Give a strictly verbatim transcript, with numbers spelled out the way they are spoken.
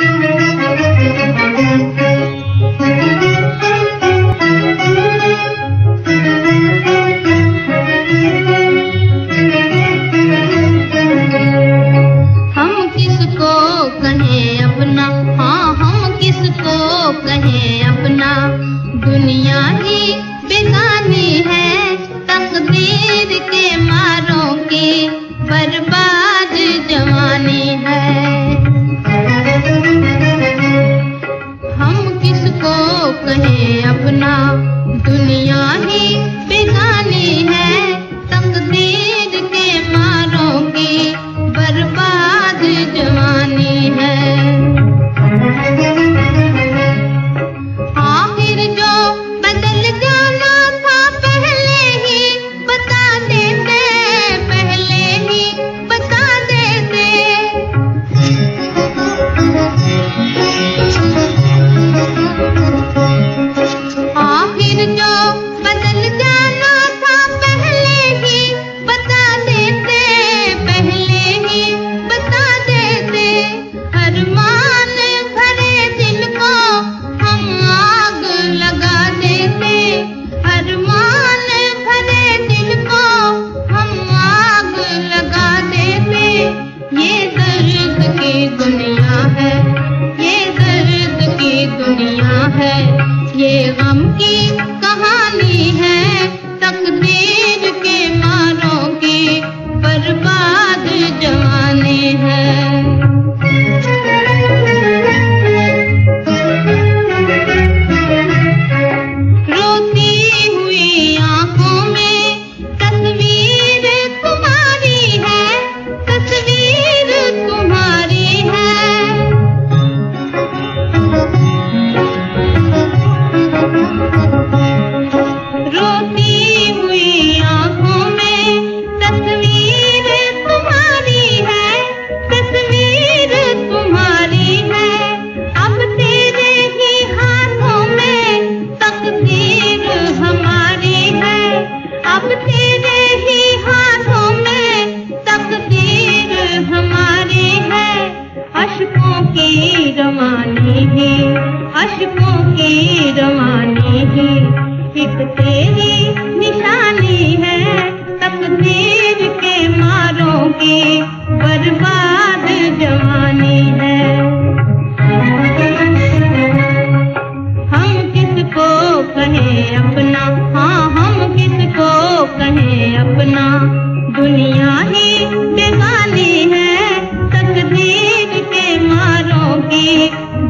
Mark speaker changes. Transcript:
Speaker 1: कहें अपना, दुनिया ही बेगानी है तकदीर के मारों की बर्बाद जवानी है। हम किसको कहें अपना, दुनिया ही बेगानी है तकदीर के मारों की बर्बाद जवानी है। ये गम की कहानी है तकदीर के मारों की बर्बाद जवानी है। रोती हुई आंखों में तस्वीर तुम्हारी है, तस्वीर तुम्हारी है। रोती हुई आंखों में तस्वीर तुम्हारी है, तस्वीर तुम्हारी है। अब तेरे ही हाथों में तकदीर हमारी है, अब तेरे ही हाथों में तकदीर हमारी है। अश्कों की रवानी ही, अश्कों की रवानी ही एक तेरी निशानी है तकदीर के मारों की बर्बाद जवानी है। हम किसको कहें अपना, हाँ हम किसको कहें अपना, दुनिया ही बेगानी है तकदीर के मारों की